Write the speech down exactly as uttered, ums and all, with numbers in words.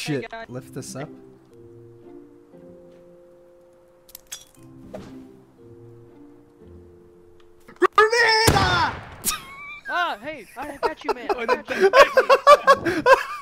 shit. guys. Lift this up. Ah, hey, I got you, man. I got you.